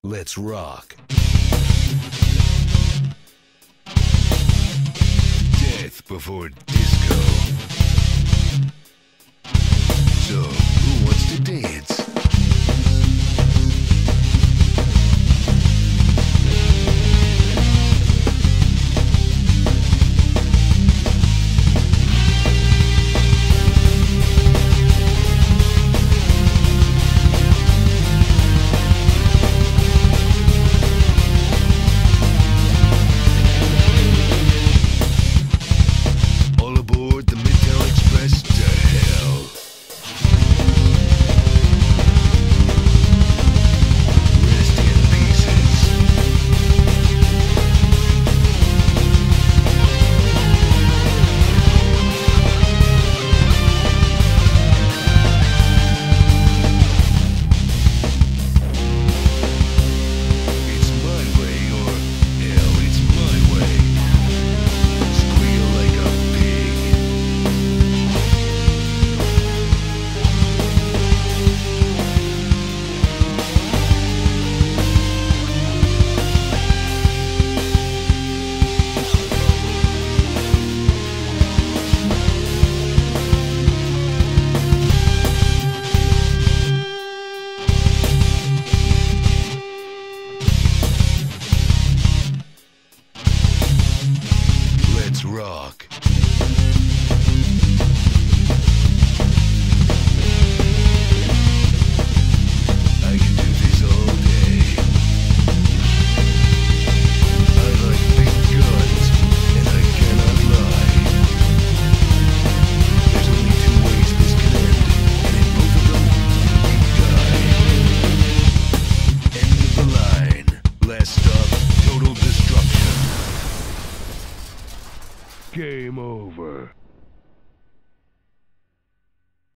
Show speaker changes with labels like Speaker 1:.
Speaker 1: Let's rock. Death before disco. So, who wants to dance? All aboard the Midtown Express to hell. Rest in pieces. It's my way or hell, it's my way. Squeal like a pig. Let's rock. I can do this all day. I like big guns, and I cannot lie. There's only two ways this can end, and in both of them, you die. End of the line. Last stop, total destruction. Game over.